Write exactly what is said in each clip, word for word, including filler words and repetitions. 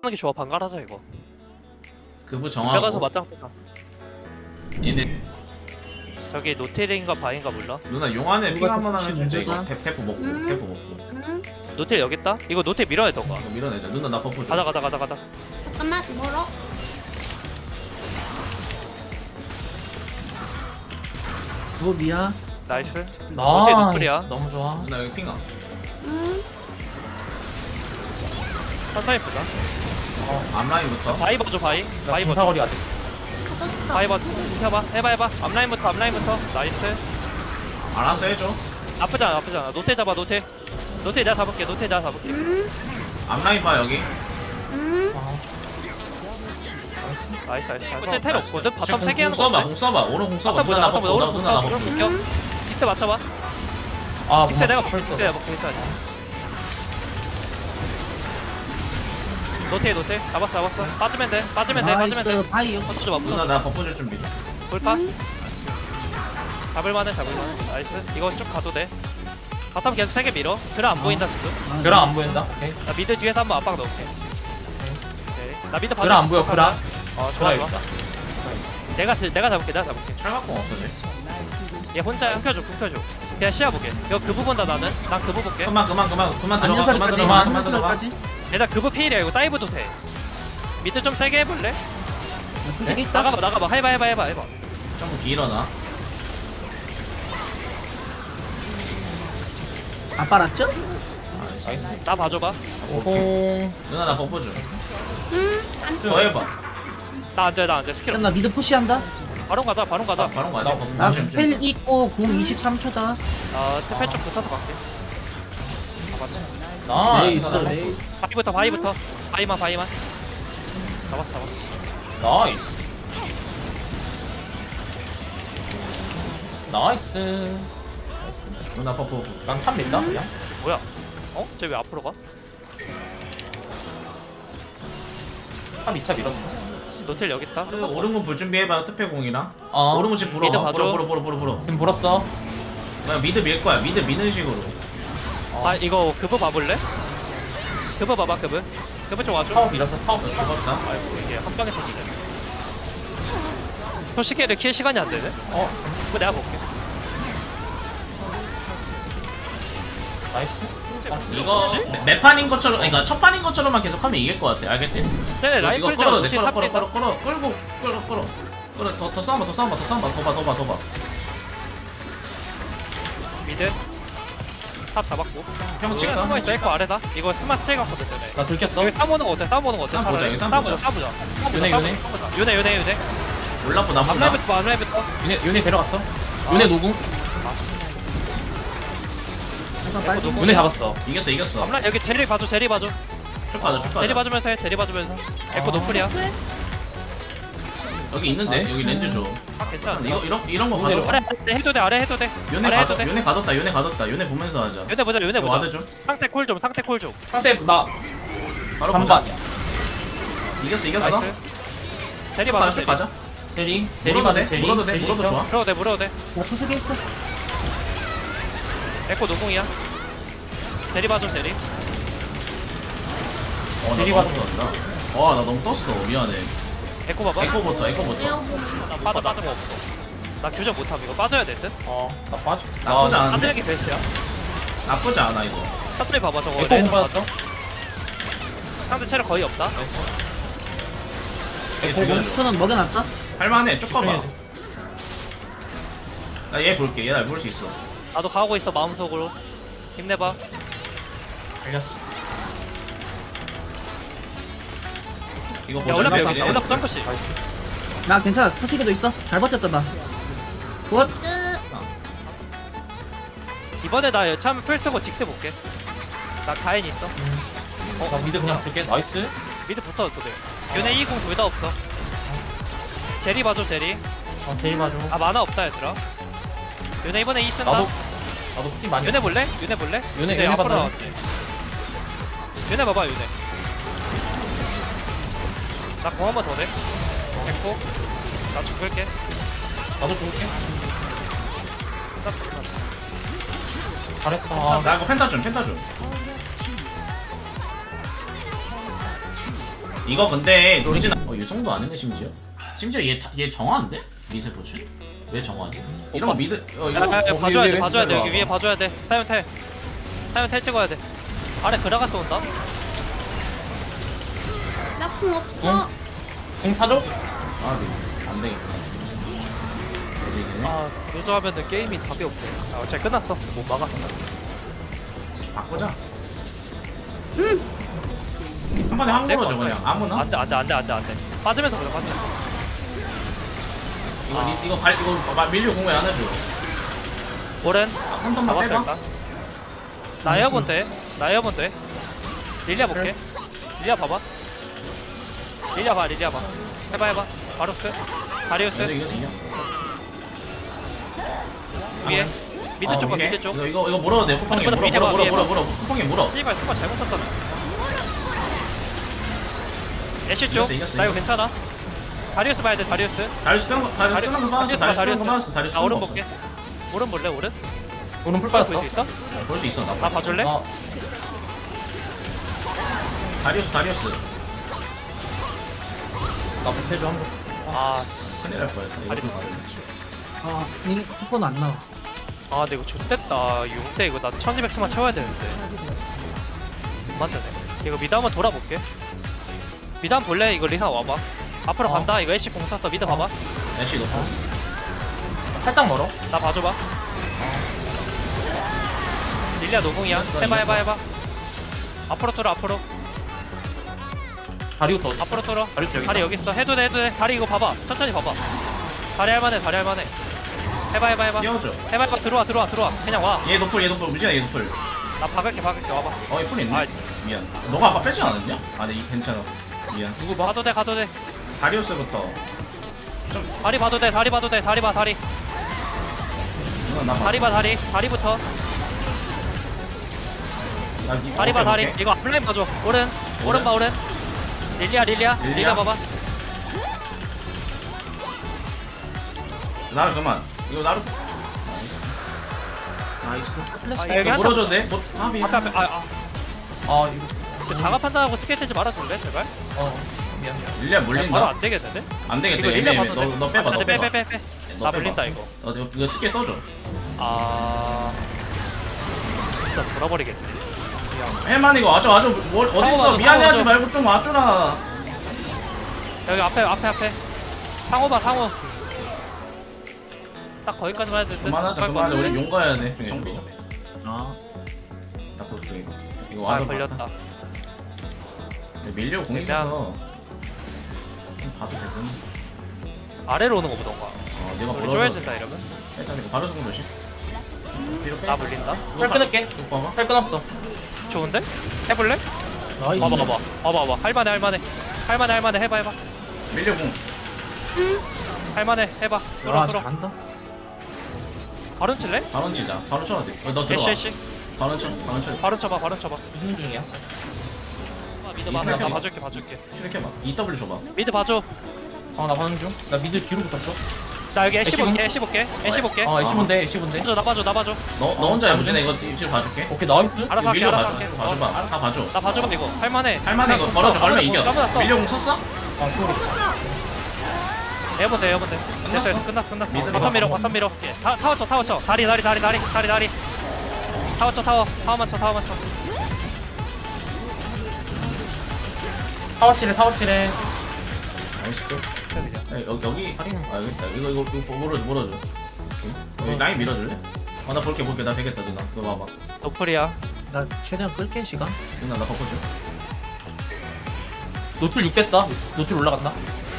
게 좋아. 반갈하자 이거. 그부 내가서 정하고 맞짱 뜨자. 얘네 저기 노텔인가 바인가 몰라. 누나 용안에 핑 한번 하면 주제 이거 음. 탭 탭 먹고 탭 먹고 응? 노텔 여기 있다. 이거 노텔 밀어야 돼 너가. 이거 밀어내자. 누나 나 버프 줘. 가자 가자 가자 가자. 잠깐만 멀어. 수업이야. 나이스. 노텔 나 노플이야. 너무 좋아. 누나 여기 핑아. 응? 천천히 보자. 앞라인부터. 바이 봐줘 바이. 바이 봐줘. 사거리 아직. 가졌어. 바이 봐줘. 해봐 해봐 해봐. 앞라인부터 앞라인부터. 나이스. 알아서 해줘. 나쁘지 않아 나쁘지 않아. 노텔 잡아 노텔. 노텔 내가 잡을게. 노텔 내가 잡을게. 응? 앞라인 봐 여기. 응? 아, 나이스 나이스. 어째 텔 없거든. 바텀 지금 세 개 공 하는 거. 써봐 공 써봐. 오른 공 써봐. 바텀 누나 보자. 나 바텀 버프. 보자. 나 오른 누나 나 공 버프. 공격. 직대 맞춰봐. 아, 못 직대 내가 맞춰. 볼게. 직대 내가 볼게. 괜찮아. 노텔 노텔 잡았어 잡았어. 빠지면 돼. 빠지면 돼. 빠지면 돼. 나이스 바이오. 붙어줘 봐. 누나 붙어줘. 나 버프 줄 준비. 볼까? 잡을만해 잡을만해. 나이스. 이거 쭉 가도 돼. 바텀 계속 세 개 밀어. 그래 안 보인다 지금. 그라 안 보인다. 오케이. 나 미드 뒤에서 한번 압박 넣을게. 오케이. 나 미드 봐줘. 그라 안 보여. 그라. 어 좋아 그라 좋아. 있다. 내가 들- 내가 잡을게 내가 잡을게. 철갑공 없어져. 얘 혼자 흑혀줘 흑혀줘. 그냥 시야 보게. 이거 그부 본다 나는. 난 그부 볼게. 그만 그만 그만 그만 들어가. 그만 안녕설까지. 들어가. 그만 들어가. 안녕설까지. 얘들아 그부 필이야 이거 다이브도 돼. 미드 좀 세게 해볼래? 솔직히 있다. 나가봐 나가봐 해봐 해봐 해봐 해봐. 좀 길어나. 안 빨았죠? 나이스. 나 봐줘봐. 오홍. 누나 나 버프 줘. 응? 안 더 해봐. 나 안돼 나 안돼 스킬. 나 미드 푸시한다. 바론 가자 바론 나 가자. 바로 가자. 버프 나 조심 펠 조심. 있고 궁 이십삼 초다. 아 스펠 좀 붙어서 갈게. 나. 네 있어. 네. 바이부터 바이부터. 바이만 바이만. 잡았어 잡았어. 나이스. 나이스. 누나 버프 버프. 난탑 밀다 그냥. 뭐야? 어? 쟤 왜 앞으로 가? 탑 이 차 밀었어. 노텔 여기 있다. 그 오른군 불 준비해봐. 특패공이랑. 어. 오른군 집 불어. 미드 봐줘. 불어 불어 불어 불어 불어. 지금 불었어. 나 미드 밀 거야. 미드 미는 식으로. 아 이거 그거 봐볼래? 그거 봐봐 그거. 그거 좀 와줘. 타워 밀었어. 타워 너 밀었어. 죽었다. 아이고 이게 한 방에 터지네. 솔직히 얘들 킬 시간이 안 되네. 어. 그거 내가 볼게. 나이스. 이거 매- 매판인 것처럼, 그러니까 첫 판인 것처럼만 계속하면 이길 것 같아. 알겠지? 쟤네 이거 라이플 끌어도 돼. 노틸 끌어 끌어 탑 끌어 끌어 끌고 끌어 끌어 끌어 더더 싸움봐 더 싸움봐 더 싸움봐 더 봐 더 봐 더 봐. 미드. 탑 잡았고. 형 지금 지금 숨어 있어. 에코 아래다. 이거 스마 스테이 갔거든 쟤네. 나 들켰어. 여기 싸움 오는 거 어때? 싸움 오는 거 어때? 싸움 보자, 차라리. 여기 싸움 싸움 보자. 보자. 싸움 보자. 요네, 싸움 요네. 보자, 싸움 보자. 요네 요네 요네. 올라프 나무다. 앞라인부터 봐, 앞라인부터. 윤회 윤회 데려갔어. 윤회 노구. 항상 빨리. 노구. 윤회 잡았어. 이겼어 이겼어. 앞라인 여기 제리 봐줘 제리 봐줘. 쭉 가자 쭉 제리 가자. 봐주면서 해 제리 봐주면서. 에코 아. 노플이야. 여기 있는데 여기 렌즈 줘. 아 괜찮아. 이거 이런 이런 거 오늘 가져. 아래 아래 해도 돼 아래 해도 돼. 요네 아래 해도 가뒀 돼. 요네 가뒀다 요네 가뒀다 요네 보면서 하자. 요네 보자 요네 이거 보자. 와드 좀. 상태 콜 좀 상태 콜 좀. 상대 나 바로 보자. 반반이야. 이겼어 이겼어. 나이스. 제리 쭉 봐줘 가자 쭉 제리. 가자. 제리. 제리 물어도 돼 받은 제리. 물어도 돼 제리 물어도 있어. 좋아. 물어도 돼 물어도 돼. 나 투수게 있어. 에코 노공이야. 제리 봐줘 제리. 어나 제리 너무 받은 떴다. 어나 너무 떴어 미안해. 에코 봐봐. 에코부터 에코부터. 나 빠져 빠져 거 없어. 나 교전 못함 이거 빠져야 될 듯. 어, 나 빠져. 나쁘지 나 않은데. 사드랙이 베스트야. 나쁘지 않아 이거. 사드랙 봐봐 저거. 에코 공 레드 받았어. 상대 체력 거의 없다. 얘 에코 죽여줘. 스톤은 먹여놨다. 할만해 쭉 가봐. 집중해야 나 얘 볼게. 얘 날 볼 수 있어. 나도 가고 있어 마음속으로. 힘내봐. 알렸어. 이거 야 보자. 올라프 이거 여기 있다. 올라프 점프시. 나 괜찮아. 스포츠기도 있어. 잘 버텼다 나. 굿. 이번에 나 여차하면 풀 쓰고 직스 볼게. 나 가인 있어. 어, 나 미드 그냥 줄게. 나이스. 미드 붙어도 돼. 요네 이공 둘 다 없어. 제리 봐줘 제리. 어, 제리 봐줘. 아 만화 없다 얘들아. 요네 이번에 이 쓴다. 나도 나도 스팀 많이. 요네 볼래? 요네 볼래? 요네, 요네 앞으로 봐봐. 나왔지. 요네 봐봐 요네. 나 공 한 번 더 내. 됐고. 나 죽을게. 나도 줄게. 끝났어 끝났어. 잘했다. 아, 나 이거 펜타 좀 펜타 좀. 이거 근데 노리진 어 유성도 안 했네 심지어. 심지어 얘 다- 얘 정화인데? 리세포츠? 왜 정화지? 이런 거 미드 어 야, 야, 야, 이거 봐줘야 위에, 돼, 위에, 봐줘야 돼. 위에 여기 위에 봐줘야 돼. 타이밍 텔. 타이밍 텔 찍어야 돼. 아래 그라가스 온다. 나 궁 없어. 공 타줘? 아, 네. 안 되겠다. 어디겠네? 아, 루즈하면은 게임이 답이 없네. 아, 어차피 끝났어. 못 막아. 바꾸자. 한 번에 한 걸어줘 그냥 아무나. 안돼, 안돼, 안돼, 안돼, 안돼. 빠지면서 그래, 빠지면서. 이거 아. 니- 이거 발 이거 마- 밀려 공을 안 해줘. 오른. 한 턴만 잡았어, 빼봐. 일단. 나이아본 돼. 나이아본 돼. 릴리아 볼게. 릴리아 봐봐. 릴리아 봐, 릴리아 봐. 해봐, 해봐. 바루스. 다리우스. 이거 이거 이겨. 위에. 미드 어, 쪽 봐, 위에. 미드 쪽. 이거 이거 이거 물어도 돼. 쿠팡이 물어, 물어 위에 물어 봐, 물어 위에 물어 봐. 물어. 쿠팡이 물어. 씨발, 수가 잘못 썼잖아. 애쉬 쪽. 이겼어, 이겼어, 나 이거 이겼어. 괜찮아. 다리우스 봐야 돼, 다리우스. 다리스 끄는 거 다리스 다리- 끄는 거 빠졌어. 다리스 끄는 거 빠졌어. 다리스 나 끄는 오른 거 없어. 볼게. 오른 볼래, 오른? 오른 풀 볼 빠졌어. 수 있어? 볼 수 있어 나. 나 봐줄래? 어, 다리우스 다리우스. 나 못해줘 한 번. 아, 큰일 날 뻔했다. 이거 다리 좀 봐. 봐야 아 이 쿠폰 안 나와. 아, 근데 이거 좋댔다. 육 대 이거 나 천이백 투만 채워야 되는데. 맞네. 이거 미드 한번 돌아볼게. 미드 한번 볼래? 이거 리사 와봐. 앞으로 어. 간다. 이거 애쉬 공 쐈어. 미드 봐봐. 돼. 애쉬 높아. 살짝 멀어. 나 봐줘봐. 릴리아 노공이야. 이겼어, 해봐, 해봐, 이겼어. 해봐. 앞으로 뚫어, 앞으로. 다리부터 어디? 앞으로 뚫어. 다리 여기. 다리 여기 있어. 해도 돼, 해도 돼. 다리 이거 봐봐. 천천히 봐봐. 다리 할만해, 다리 할만해. 해봐, 해봐, 해봐. 띄워줘. 해봐, 해봐. 들어와, 들어와, 들어와. 그냥 와. 얘 노플 얘 노플 무진아 얘 노플. 나 박을게, 박을게. 와봐. 어, 이풀 있네. 아. 미안. 너가 아까 빼지 않았냐? 아, 네, 이- 괜찮아. 미안. 누구 봐? 가도 돼, 가도 돼. 다리우스부터. 다리 봐도 돼, 다리 봐도 돼. 다리 봐, 다리. 누나 나 봐. 다리 봐, 다리. 다리부터. 나 이- 다리 봐, 오케이, 다리. 오케이. 이거 앞라인 봐줘. 오른. 오른 봐, 오른. 릴리아, 릴리아. 릴리아. 릴리아 봐봐. 나를 그만. 이거 나를. 나이스. 나이스. 아, 여기 이거 한타. 물어줘도 돼? 뭐, 아, 미안. 앞에, 앞에. 아, 아. 아 이거. 그 자가 판단하고 스케이트 좀 말아줄래, 제발? 어 미안 미안. 릴리아 아니, 바로 물린다. 안 되겠는데? 안 되겠다. 이거 얘네, 릴리아 얘네. 봐도 너, 돼. 너 빼봐, 아, 너 빼, 빼봐. 빼, 빼, 빼. 너 나 빼봐. 물린다, 이거. 어, 이거, 이거 스킬 써줘. 아. 진짜 돌아버리겠네. 헬만 이거 와줘, 와줘. 뭘, 상호 어딨어? 와줘, 미안해하지 상호 말고 좀 와줘라. 여기 앞에, 앞에, 앞에. 상호 봐, 상호. 딱 거기까지만 해도 돼. 그만하자, 그만하자. 우리 용 가야 돼. 정비 좀. 아 나 볼게, 이거. 이거 아, 와줘. 걸렸다. 밀려 공 있어서. 좀 봐도 되든. 아래로 오는 거 보던가. 어, 내가 우리 물어줘. 쪼여진다, 이러면. 일단 이거 바로 죽은 조심. 뒤로 빼. 나 물린다. 팔 끊을게. 이거 봐봐. 팔 끊었어. 좋은데? 해볼래? 나이스. 봐봐, 봐봐. 봐봐, 봐봐. 할만해, 할만해. 할만해, 할만해. 해봐, 해봐. 밀려 공. 할만해. 해봐. 뚫어, 와 뚫어. 잘한다. 바로 칠래? 바로 치자. 바로 쳐야 돼. 어, 너 애쉬, 들어와. 애쉬. 바로 쳐. 바로 쳐. 바로 쳐봐, 바로 쳐봐. 무슨 중이야? 아, 미드 봐. 나 이스나이퍼. 봐줄게, 봐줄게. 이렇게 봐. 이더블유 줘봐. 미드 봐줘. 어나 봐는 중. 나 미드 뒤로 붙었어. 나 여기 애쉬 애쉬 볼게, 애쉬 볼게. 애쉬 볼게. 어 애쉬 본데 애쉬 본데. 봐줘, 나 봐줘, 나 봐줘. 너, 너 혼자 해보지? 이거 뒤로 봐줄게. 오케이 나이스. 알아서 할게, 밀려 알아서 봐줘. 할게. 봐줘봐. 어, 다 봐줘. 나 봐줘봐, 이거. 할만해. 할만해 이거 걸어줘. 걸면 이겨. 까먹었어. 밀려 공 쳤어? 아 소리. 해보세, 해보세. 끝났어? 됐어, 끝났어, 끝났어. 미드 바텀 밀어, 바텀 밀어. 예, 타, 타워 쳐, 타워 쳐. 다리, 다리, 다리, 다리, 다리, 다리. 타워 쳐, 타워. 타워만 쳐, 타워만 쳐. 타워치래 타워치래. 나이스 끝. 야, 여기, 여기. 아, 여기 있다. 이거, 이거, 이거 물어줘, 물어줘. 여기 라인 밀어줄래? 어, 나 볼게, 볼게. 나 되겠다, 누나. 너 봐봐. 노플이야. 나 최대한 끌게 시간. 누나, 나 바꿔줘. 노출 육 됐다. 노출 올라간다.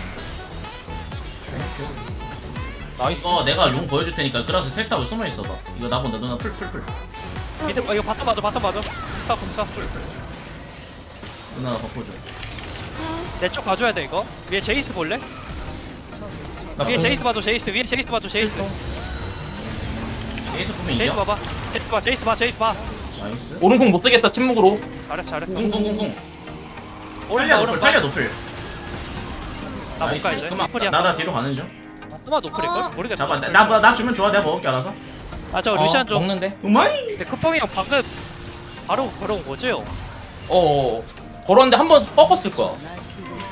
나이스. 이거 내가 용 보여줄 테니까 그라스 텔 타고 숨어 있어봐. 이거 나 본다, 누나. 풀, 풀, 풀. 미드, 어, 이거 바텀 봐줘, 바텀 봐줘. 차, 공차. 누나, 나 바꿔줘. 내 쪽 봐줘야 돼, 이거. 위에 제이스 볼래? 나 위에 제이스 봐줘, 제이스. 위에 제이스 봐줘, 제이스. 에이스 보면 제이스 이겨? 봐봐. 제이스 봐, 제이스 봐, 제이스 봐. 나이스. 오른공 못 뜨겠다 침묵으로. 잘했어, 잘했어. 꿍꿍꿍꿍. 오른 탈리아 봐, 노플, 오른 봐. 탈리아 노플. 나못 가, 이제. 그만. 노플이야. 나, 나 뒤로 가는 중. 아마 노플일걸? 모르겠다. 잠깐, 나, 나, 나 주면 좋아. 내가 먹을게, 알아서. 아, 저 어, 루시안 좀. 먹는데. 우마이! 근데 쿠팡이 형 방금 바로 걸어온 거죠? 어 걸었는데 한 번 뻗었을 거야.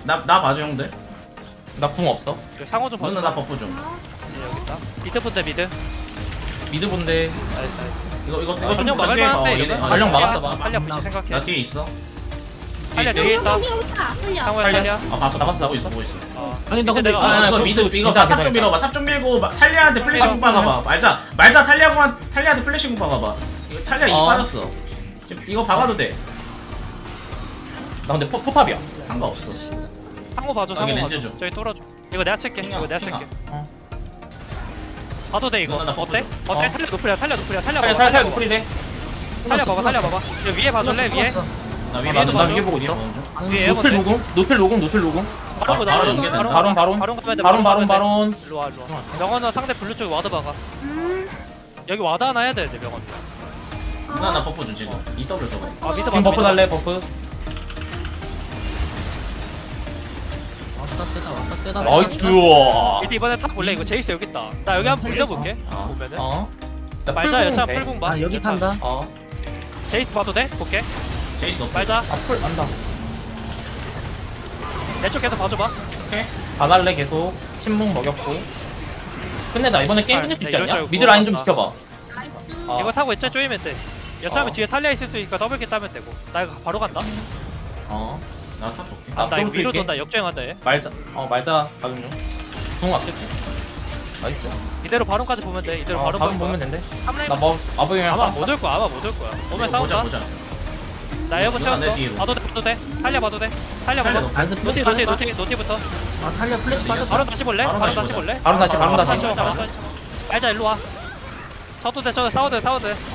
나, 나 봐줘 형들. 나 궁 없어. 그 상호 좀 봐줘. 누나 나 버프 좀. 네, 여기 있다. 미드 본데 미드. 미드 본데. 나이스 나이스. 이거 이거 이거 전령 좀 막을 뒤에 봐. 만한데 얘네 이거. 아, 전령 얘네. 막았어, 막. 탈리아 무시 생각해. 나 뒤에 있어. 탈리아 뒤에- 뒤에 있다. 여기 여기 있다. 흘려. 상호야 탈리아. 탈리아. 아 봤어 잡았어, 보고 있어 잡았어. 보고 있어. 어. 아니 너 근데 내가- 아, 아, 이거 그- 미드 그- 이거 괜찮아, 탑 좀 괜찮아. 밀어봐. 탑 좀 밀고 막 탈리아한테 플래시 공 박아봐. 말자 말자 탈리아한 탈리아한테 플래시 공 박아봐. 이거 탈리아 이 어. 빠졌어. 지금 이거 박아도 돼. 나 근데 포, 포탑이야. 상관없어. 상호 봐줘 여기 상호 봐줘. 렌즈 줘. 저기 뚫어줘. 이거 내가 칠게. 킹아, 이거 내가 킹아. 칠게. 어. 봐도 돼 이거. 누나, 나 어때? 버프 어때? 어. 탈리아 노플이야 탈리아 노플이야 탈리아 탈려, 봐봐. 탈려, 탈려, 탈리아 노플이 돼. 탈리아 봐봐 탈리아 봐봐. 여기 위에 봐줄래 위에? 나 아, 위에 나, 위에도 나 봐줘. 위에 보고 있어. 위에 노틀 해본데. 녹음, 노틀 녹음, 노틀 녹음. 바로 보자. 바로 바로 넘겨야 바로 된다. 바론, 바론. 바론 가면 돼. 바론, 바론, 가면 돼. 바론. 일로 와 일로 와. 명언은 상대 블루 쪽에 와드 박아. 음. 여기 와드 하나 해야 되는데 명언. 누나 나 버프 좀 지금. 이 더블 줘봐. 아 미드 지금 봐줘. 버프 미드 달래, 버프. 왔다 세다 왔다 세다. 나이스. 미드 이번에 탑 볼래? 이거 제이스 여기 있다. 나 여기 한번 불려볼게. 어. 보면은. 어. 나 말자 풀공 여차 돼. 풀공 봐. 아 여기 여차. 탄다. 어. 제이스 봐도 돼? 볼게. 제이스 높. 말자. 아, 풀 안다. 내 쪽 계속 봐줘봐. 오케이. 봐달래 계속. 침묵 먹였고. 끝내자. 이번에 게임 아, 끝낼 수 네, 있지 이럴 않냐? 줄 미드 라인 좀 알고 지켜봐. 나이스. 어. 이거 타고 있자 쪼이면 돼. 여차하면 어. 뒤에 탈리아 있을 수 있으니까 더블 킬 따면 되고. 나 이거 바로 간다. 어. 나탑 볼게. 아, 아, 나 이거 또 위로 줄게. 돈다. 역주행한다 얘. 말자. 어, 말자. 가금 중. 공 왔겠지? 나이스. 이대로 바론까지 보면 돼. 이대로 어, 바론 가금 보면 된대. 삼레인 나 뭐, 아버님이랑 아마 싸울까? 못 올 거야. 아마 못 올 거야. 오면 보자 싸운다. 보자. 나 에어본 누나, 내 채웠어. 뒤로. 봐도 돼. 봐도 돼. 탈리아 봐도 돼. 탈리아 탈리아 봐봐. 높- 아이스 노티 플래시 노티 빠졌다. 노티 노티부터. 아 탈리아 플래시 빠졌어. 바론 다시 볼래? 바론 바론 다시 다시 보자. 볼래? 바론 다시, 바론 다시. 다시 보자, 다시 보자. 말자 일로 와. 쳐도 돼. 쳐도 싸워도 돼. 싸워도 돼.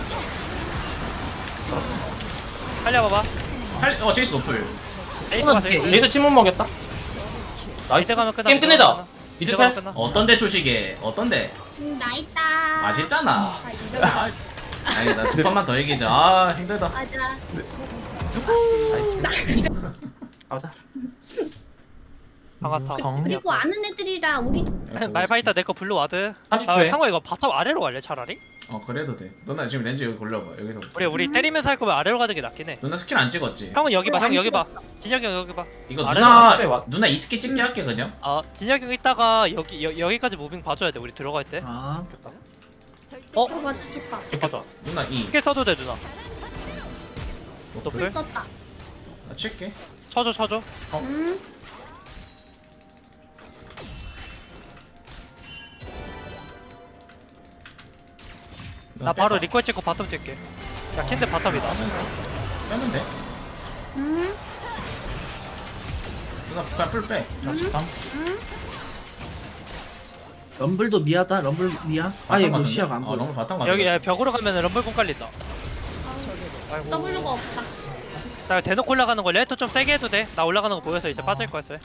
탈리아 봐봐. 탈- 어 제이스 높을. 에이스가 제일 레이드 침묵 먹였다. 나이스. 미드 가면 끝나. 게임 끝내자. 미드 미드 탈. 가면 끝나. 어떤데 초식에 어떤데? 음, 나 있다. 맛있잖아. 아, 이거 아, 아니 나 두 판만 더 얘기하자. 아 힘들다. 맞아. 나이스. 가자. 방아타. 정. 그리고 아는 애들이라 우리도 말파이터 내거 블루 와드. 삼십 아, 초에. 상호 이거 바텀 아래로 갈래 차라리? 어 그래도 돼. 누나 지금 렌즈 여기 골려봐. 여기서. 우리 우리 때리면서 할 거면 아래로 가는 게 낫긴 해. 누나 스킬 안 찍었지? 형은 여기 봐. 어, 형 안 여기 봐. 찍었어. 진혁이 형 여기 봐. 이거 아래로 누나 갑자기 왔- 누나 이 스킬 찍게 할게 그냥. 아 진혁이 형 있다가 여기 여, 여기까지 무빙 봐줘야 돼. 우리 들어갈 때. 아 어? 어 맞아 좋다. 가자. 누나 이. 스킬 써도 돼 누나. 불 노플. 썼다. 나 칠게. 쳐줘 쳐줘. 음. 나 바로 리콜 찍고 바텀 뛸게. 야 킨드 바텀이다. 빼면 돼. 음. 누나 그냥 풀 빼. 음. 럼블도 미하다. 럼블 미야. 아얘 뭐 시야가 안 어 보여. 너무 바탕 가자. 여기 야, 벽으로 가면 럼블공 깔린다. 아이고. W가 없다. 나 대놓고 올라가는 거 레이터 좀 세게 해도 돼. 나 올라가는 거 보여서 이제 빠질 거였어요.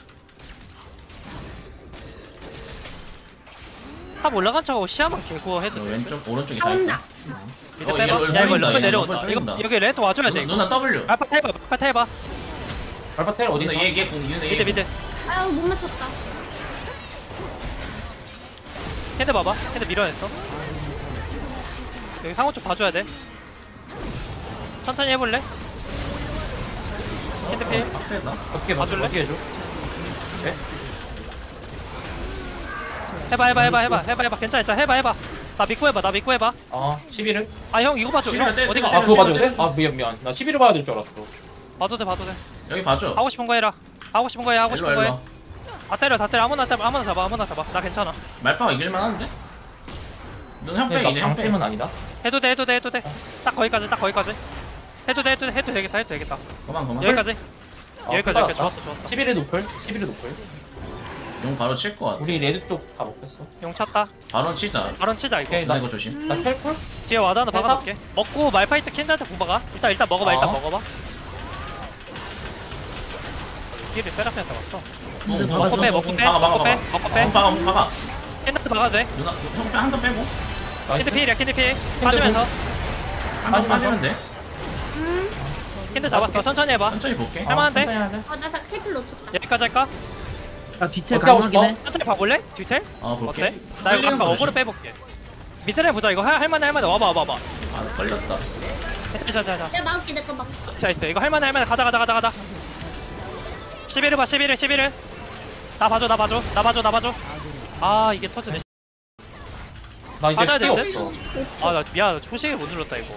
탑 올라간 척하고 시야만 개구워 해도 돼. 왼쪽 오른쪽에 다 있다. 나온다. 미드 어, 빼봐. 얘 야 이거 럼블 럼블 얘 내려온다. 럼블 이거 쫄린다. 여기 레이터 와줘야 돼. 누나, 이거. 누나 W. 알파 타해봐. 알파 타해봐. 알파 텔 어디 누나 있어? 얘얘 공 누나 미드 얘. 미드. 아유 못 맞췄다. 헤드 봐봐. 헤드 밀어냈어. 여기 상호 쪽 봐줘야 돼. 천천히 해볼래? 헤드 필. 박스했다. 어떻게 봐줄래? 봐줄래? 어떻게 해줘? 해봐 해봐 해봐 해봐 해봐 해봐 괜찮아 괜찮아 해봐 해봐. 나 믿고 해봐 나 믿고 해봐. 어, 십일을? 아 형 이거 봐줘. 형 시비를 때- 어디가? 아, 그거 봐도 때려, 돼? 아, 미안, 미안. 나 십일을 봐야 될 줄 알았어. 봐도 돼 봐도 돼. 여기 봐줘. 하고 싶은 거 해라. 하고 싶은 거 해 하고 일로 싶은 거 해. 일로. 다 때려 다 때려 아무나 때려 아무나 잡아 아무나 잡아. 나 괜찮아. 말파가 이길만 한데? 넌 형 빼 근데 이제 나 형 빼. 방템은 아니다. 해도 돼 해도 돼 해도 돼. 딱 거기까지 딱 거기까지. 해도 돼 해도 돼 해도 되겠다 해도 되겠다. 그만 그만. 여기까지. 어, 여기까지 끝났다. 여기까지 좋았어 좋았어. 십일의 노플? 십일의 노플? 용 바로 칠 것 같아. 우리 레드 쪽 다 먹겠어. 용 찼다. 바로 치자. 바론 치자 이거. 오케이, 나 나, 이거 조심. 나 텔풀? 뒤에 와드 하나 해봐. 박아놓을게. 먹고 말파이트 킨드한테 공박아. 일단 일단 먹어봐 일단 어. 먹어봐. 길을 세라핀한테 왔어. 근데 공, 봐봐, 먹고 빼 공, 먹고 공 빼 박아, 박아, 먹고 빼 박아. 먹고 공 빼. 박아 공 박아. 킨드한테 박아도 돼. 누나 형빼 한 번 빼고 킨드 나이스. 필이야 킨드 필. 빠지면서. 한 번 빠지면 돼. 음. 킨드 잡았어. 천천히 해봐. 천천히 볼게. 할만한데? 천천히 하자. 어나 캐플 놓쳤다. 여기까지 할까? 아 디테일 어떻게 하고 가능하긴 해. 천천히 봐볼래? 뒤텔? 어 볼게. 어때? 나 이거 아까 어그로 빼볼게. 밑에 보자 이거 할, 할만해 할만해 와봐 와봐 와봐. 아 걸렸다. 자자자자. 내가 막을게 내거 막. 자 있어 이거 할만해 할만해 가자 가자 가자 가자. 십일을 봐 십일을 십일을 나 봐줘 나 봐줘 나 봐줘 나 봐줘 아 이게 터지네 나 이제 맞아야 피 되는데? 없어. 아 나 미안 초식을 못 눌렀다 이거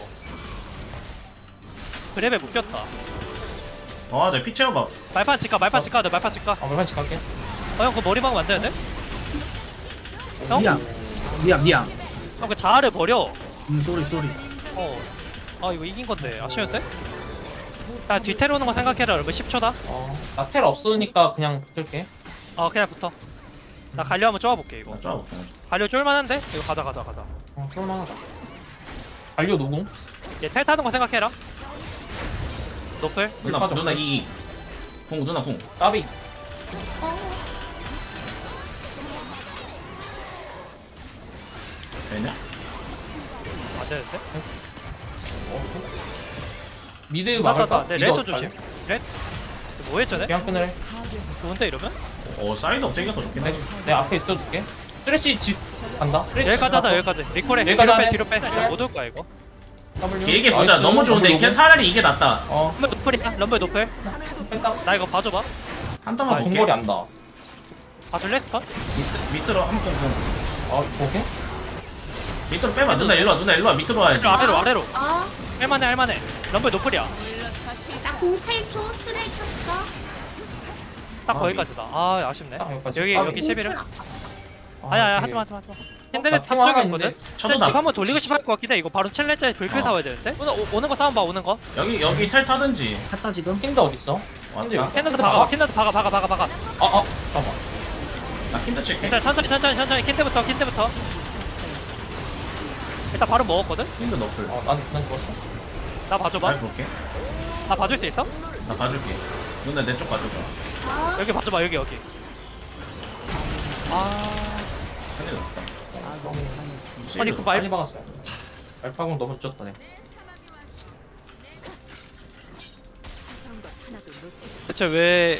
그랩에 묶였다 어저 피 채워봐. 말판 치까 말판 치까 너 말판 치까 아, 얼마나 갈게. 어형 그 머리 박으면 안 되는데? 형? 미안 미안 미안 형 그 자아를 버려 음 쏘리 쏘리 어. 아 이거 이긴 건데 아쉬운데? 야 뒤태로 오는 거 생각해라 여러분 십 초다 어, 나 텔 없으니까 그냥 붙을게. 어 그냥 붙어 나 갈려 한번 쪼아볼게 이거 나 쫙볼게. 갈려 쫄만한데? 이거 가자 가자 가자 어, 쫄만하다. 달려 노공. 얘 텔 타는 거 생각해라 노플 누나 빠져. 누나 이. 궁 누나 궁. 까비. 되냐? 안 되는데? 미드 맞다 막을까? 맞다 내 이거 레터 조심 레? 뭐 했죠 내? 그냥 끊으래. 좋은데 이러면? 어 사이드 업체기가 더 좋긴 내, 해. 내 앞에 있어줄게. 쓰레쉬 집 간다. 쓰레쉬 여기까지 하자 집 여기까지 리콜해 뒤로 여기까지 빼 하네. 뒤로 빼 진짜 못올 거야 이거 W. 길게 보자. 나이스. 너무 좋은데 W 걔 차라리 이게 낫다. 어, 럼블 노플이야 럼블 노플 뺐다. 나 이거 봐줘봐 한 아, 점만 볼게. 동거리 안다. 봐줄래? 스턴? 밑, 밑으로 한번 궁. 아, 오케이. 밑으로 빼봐. 누나 일로 와. 누나 일로 와. 밑으로 와야지. 아래로 아래로 아래로 어? 할만해 할만해 럼블 노플이야 나 공팔 초 트레이 쳤어. 딱 아, 거기까지다 아 아쉽네 딱 여기까지. 여기 아, 여기 십일을 아, 아니야 아니야 오케이. 하지마 하지마 하지마 나 핸들렛 탱화 하나 탑쪽이었거든? 있는데. 쳐도 집 나. 한번 돌리고 싶을 것 같긴 해 이거 바로 칠레짜리 불클 어. 사와야 되는데? 오는, 오, 오는 거 싸움 봐 오는 거 여기 여기 텔 타든지. 탔다 지금 킨드 어딨어? 왔다. 캔더도 박아 캔더도 박아 박아 박아 박아 아, 아, 잠깐만. 나 킨드 칠게. 일단 천천히 천천히 천천히 킨드부터 킨드부터 일단 바로 먹었거든? 킨드 너플. 어, 난, 난 죽었어. 나 봐줘봐 잘 볼게. 나 봐줄 수 있어? 나 봐줄게. 누나 내 쪽 봐줘봐. 어? 여기 봐줘봐 여기 여기 아... 한일 없다. 아니 그 말... 많이 박았어요. 알파공 너무 쪘다, 네. 대체 왜...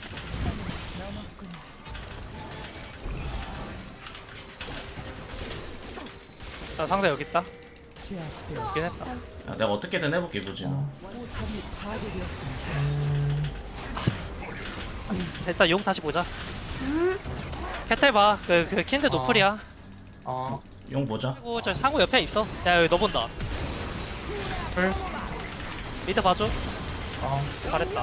자 상대 여기 있다 있긴 했다 야, 내가 어떻게든 해볼게 보지. 일단 용 다시 보자 음? 캐틀 봐 그, 그 킨드 어. 노플이야 어, 용 보자. 그리고 저 상구 옆에 있어 야 여기 너 본다 풀. 미드 봐줘 어, 잘했다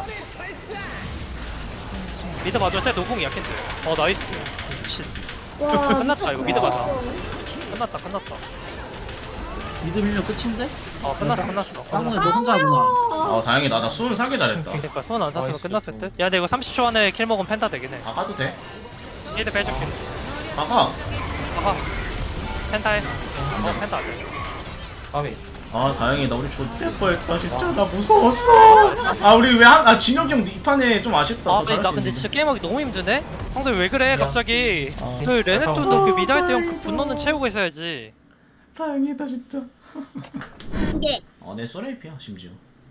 미드 봐줘 쟤 노공이야 킨드 어 나이스 미친 와, 끝났다, 이거 미드 가자. 미쳤어. 끝났다 끝났다 미드 밀려 끝인데? 어 끝났어 끝났어 쌍문에 너 혼자구나 어 다행이다. 나 수은 사기 잘했다. 그니까 손 안 샀으면 나이스. 끝났을 듯? 야 근데 이거 삼십 초 안에 킬 먹으면 펜타 되긴 해 나가도 돼? 미드 빼줄게 나가. 아하 펜타 해 어 펜타 안돼 까비. 아 다행이다. 우리 좋을 뻔했다 진짜. 나 무서웠어. 아 우리 왜아 진혁이 형 이 판에 좀 아쉽다. 아 더 근데 나 잘할 수 근데 있는데. 진짜 게임하기 너무 힘드네? 형들 왜 그래 미안. 갑자기 어. 그 레네톤도 그 미드 할 때 형 그 분노는 채우고 있어야지 다행이다 진짜. 두 개. 어내 소레이피야 심지어.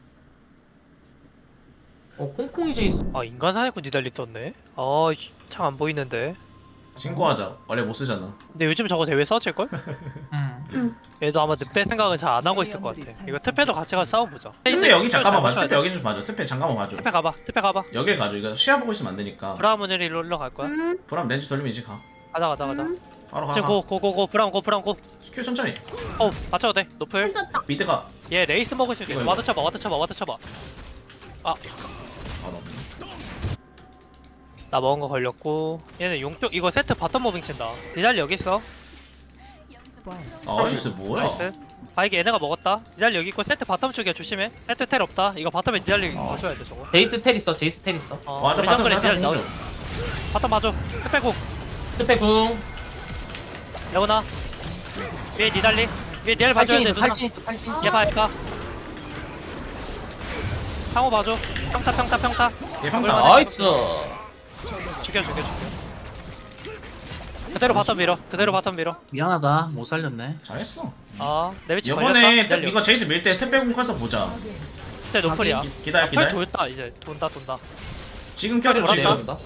어, 콩콩이 제이스. 아 인간 사냥꾼 니달리 떴네? 아참 안 보이는데 신고하자. 원래 못 쓰잖아. 근데 요즘 저거 대회 써질걸? 응. 얘도 아마 늑대 생각은 잘 안 하고 있을 것 같아 이거 특패도 같이 가서 싸워보자 특패 여기 잠깐만 봐줘. 잘 특패 여기 좀 봐줘. 특패 잠깐만 봐줘. 특패 가봐 특패 가봐 여길 가줘. 이거 시야 보고 있으면 안 되니까. 브라운은 일로 일로 갈 거야 음? 브람 렌즈 돌리면 이제 가. 가자 가자 가자 음? 바로 가. 지금 가. 고고고고 브라운 고 브라운 고어 큐 천천히. 맞춰도 돼 노플 했었다. 미드가. 얘 레이스 먹을 수 있어 이거, 이거. 와드 쳐봐 와드 쳐봐 와드 쳐봐 아 나. 나 먹은 거 걸렸고 얘는 용쪽 이거 세트 바텀 무빙 친다 니달리 여기 있어 나이스 뭐야? 나이스 아 이게 얘네가 먹었다 니달리 여기 있고 세트 바텀 쪽이야 조심해 세트 텔 없다 이거 바텀에 니달리 어. 봐줘야 돼 저거 제이스 텔 있어, 제이스 텔 있어. 어 맞아 우리 맞아 정글에 맞아. 니달리 나오죠 바텀 봐줘 스페고 스페 궁. 레오나 위에 니달리 위에 니달리 봐줘야 탈진 돼 있어, 누나 탈진 있어, 탈진 있어. 얘봐 얘봐 상호 봐줘 평타 평타 평타 얘 평타. 나이스. 죽여 죽여 죽여 그대로 바텀 밀어 그대로 바텀 밀어 미안하다 못 살렸네 잘했어. 아 내 위치 걸렸다 이번에 니달리 이거 제이스 밀 때 특패 공커서 보자. 진짜 노플이야 기- 기다려 펄 기다려. 돌다 이제 돈다 돈다 지금 켜줘 돌았다. 지금. 내려온다.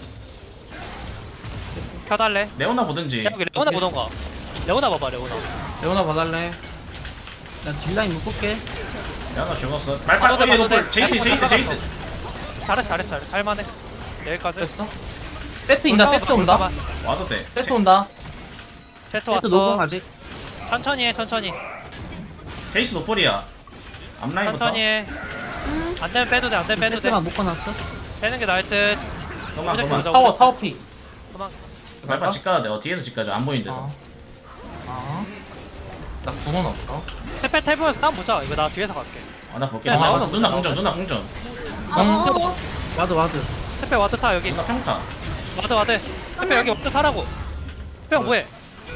켜달래 레오나 보든지. 야, 여기 레오나 보던가 레오나 봐봐 레오나 레오나 봐달래. 나 딜라인 묶을게 레오나 죽었어. 말빨 봐도 돼, 어얘 봐도 노플. 돼. 제이스 제이스 제이스. 잘했어 잘했어 잘했어 할만해 여기까지. 됐어. 세트 인다. 세트 온다. 와도 돼. 세트 온다. 세트 세트 노공 왔어. 아직. 천천히 해 천천히. 제이스 노폴이야. 앞라인부터. 천천히 해. 안 되면 빼도 돼. 안 되면 빼도 돼. 세트만 묶어놨어. 빼는 게 나을 듯. 그만 무조건 그만. 무조건. 타워 타워 피. 그만. 발판 집 가야 돼. 어 뒤에서 집 가죠. 안 보이는 데서. 아. 아. 나 구원 없어. 테페 테이블에서 싸움 보자. 이거 나 뒤에서 갈게. 아나 볼게. 야, 누나 나오나 누나 보자. 공전 누나 공전. 어. 와드 와드. 테페 와드 타 여기. 누나 평타. 와드 와드. 테페 여기 와드 타라고. 테페 형 뭐해?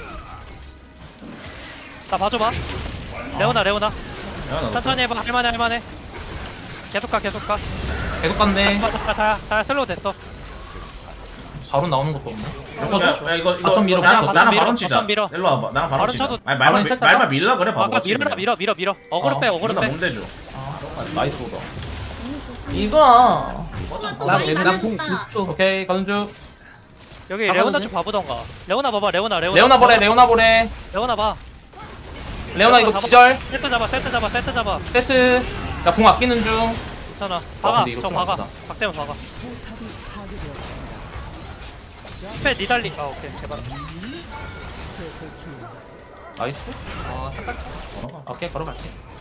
나 봐줘봐. 레오나 레오나. 야, 나 천천히 해봐. 할만해 할만해. 계속 가 계속 가. 계속 간대. 자, 자, 자, 자, 슬로우 됐어. 바로 나오는 것도 없네. 야, 야 이거 이거 바텀 밀어, 나랑 바텀 나랑 밀어, 바론 치자. 바텀 밀어. 일로 와봐. 나랑 바론 바론 치자. 쳐도- 아니 말만 바론 밀- 쳤다. 말만 밀라 그래 바보 아까 같이. 밀어라 밀어 밀어 밀어. 어그로 어, 빼 어그로 누나 빼. 몸 대줘. 아, 나이스 오더. 이거. 또 나 많이 공 받아줬다. 육 초. 오케이 가는 중. 여기 가봐도 레오나 돼? 좀 봐보던가. 레오나 봐봐 레오나 레오나. 레오나 보래. 레오나 보래. 레오나 봐. 레오나 이거 잡아. 기절. 세트 잡아 세트 잡아 세트 잡아. 세트. 나공 아끼는 중. 괜찮아. 박아. 근데 이거 저 좀 박아. 아프다. 박대면 박아. 스페 니달리. 아 오케이 제발. 나이스. 아, 잠깐. 걸어가. 오케이 걸어갈게.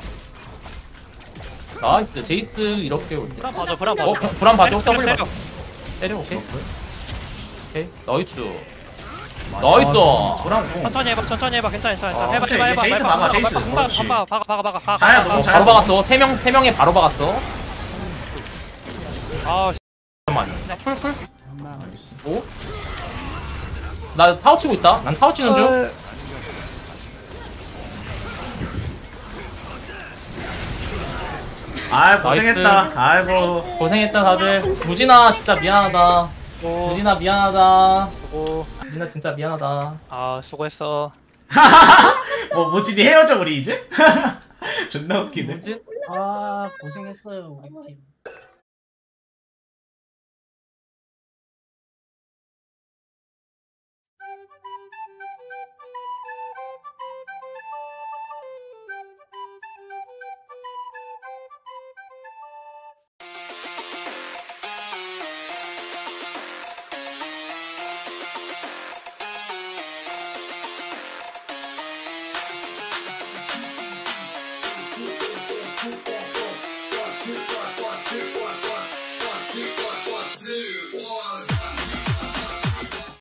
나이스. 제이스 이렇게 올 때. 브람 봐줘 브람 어, 봐줘. 불안 봐줘. 때려, 더블 때려. 봐줘. 때려. 오케이. 오케이. 나이스. 아, 나이스. 보랑 공. 천천히 해봐 천천히 해봐 괜찮아 괜찮아. 어, 해봐 오케이, 해봐 이제 해봐. 제이스 해봐, 막아, 해봐, 제이스. 해봐, 그렇지. 박아 박아 박아 박아 박아. 자야, 박아, 너무 어, 잘 바로 먹어. 박았어. 태명 태명에 바로 박았어. 아 잠깐만. 풀풀. 알겠어. 오? 나 타워 치고 있다. 난 타워 치는 중. 아 고생했다. 아이고. 고생했다 다들. 무진아 진짜 미안하다. 수고. 무진아 미안하다. 수고. 무진아 진짜 미안하다. 아 수고했어. 뭐 모진이 헤어져 우리 이제? 존나 웃기네. 무진? 아 고생했어요 우리 팀.